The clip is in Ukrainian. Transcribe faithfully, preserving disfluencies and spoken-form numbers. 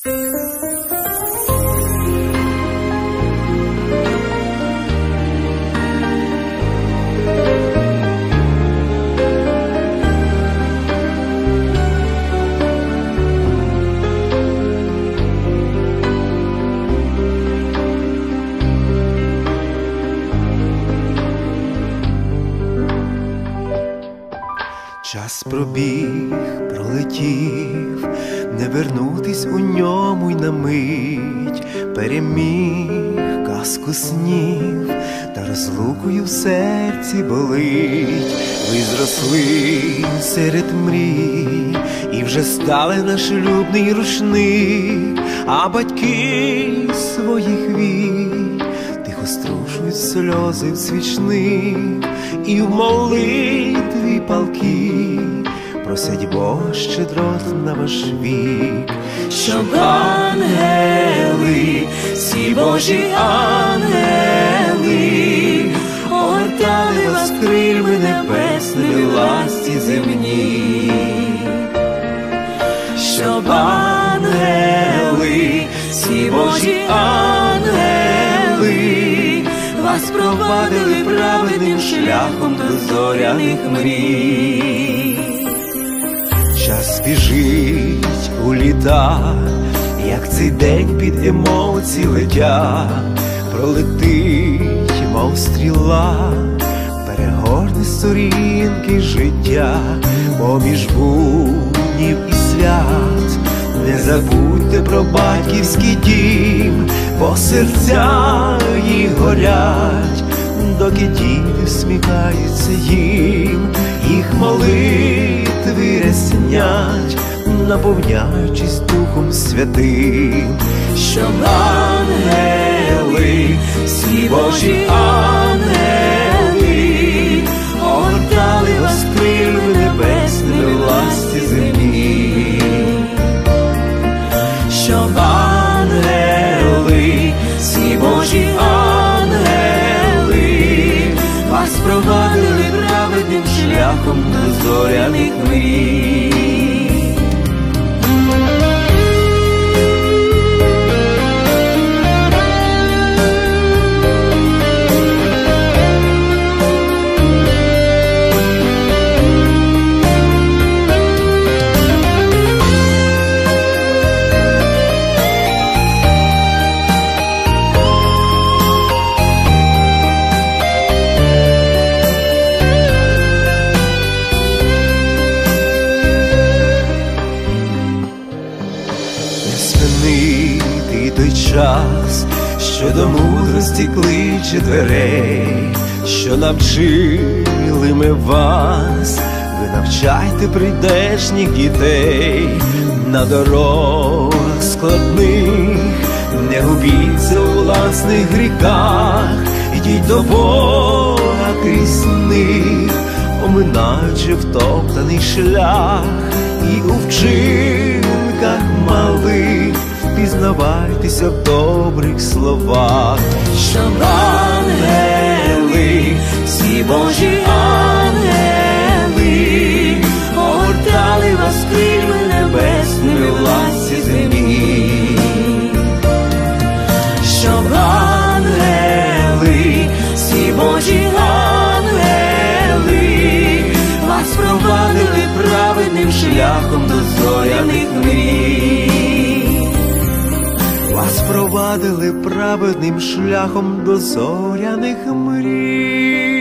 Час пробіг, пролетів, не вернутись у ньому й на мить, переміг казку снів, та розлукою в серці болить. Ви зросли серед мрій і вже стали на шлюбний рушник, а батьки своїх вік тихо струшують сльози в свічник, і в молитві палки просять Бога щедрот на ваш вік. Щоб ангели, всі Божі ангели, огортали вас крильми небесними в ласті земній. Щоб ангели, всі Божі ангели, вас провадили праведним шляхом до зоряних мрій. Час біжить у літа, як цей день під емоції летять, пролетить, мов стріла, перегорне сторінки життя, поміж буднів і свят. Не забудьте про батьківський дім, бо серця їх горять, доки діти всміхаються їм, їх молитви ряснять, наповняючись Духом Святим. Щоб ангели, всі Божі ангели, огортали вас крильми небесними в ласті землі. Щоб ангели, всі Божі ангели, вас провадили праведним шляхом до зоряних мрій. Той час, що до мудрості кличе дверей, що навчили ми вас, ви навчайте прийдешніх дітей. На дорогах складних не губіться у власних гріхах, ідіть до Бога крізь них, оминаючи втоптаний шлях, і у вчинках малих пізнавайтеся в добрих словах. Щоб ангели, всі Божі ангели, огортали вас крильми небесними в ласті землі. Щоб ангели, всі Божі ангели, вас провадили праведним шляхом до зоряних мрій. Вас провадили праведним шляхом до зоряних мрій.